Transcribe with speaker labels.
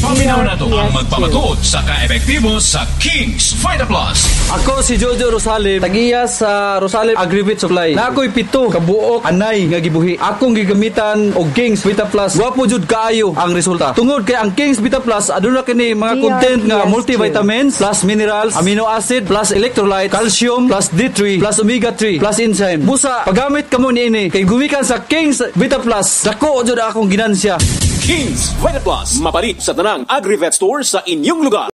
Speaker 1: Paminaw na ito ang magpamatud sa ka-epektibo sa King's Vita Plus.
Speaker 2: Ako si Jojo Rosalim, tagiya sa Rosalim Agrivit Supply. Na ako'y 7 kabuok anay nga gibuhi. Akong gigamitan og King's Vita Plus. Wapo jud kaayo ang resulta. Tungod kay ang King's Vita Plus aduna kini mga content nga multivitamins plus minerals, amino acid plus electrolyte, calcium plus D3 plus omega 3 plus enzyme. Busa paggamit kamo niini kay gumikan sa King's Vita Plus. Dako jud akong ginansya.
Speaker 3: King's Vita Plus, mapalit sa tanang Agrivet store sa inyong lugar.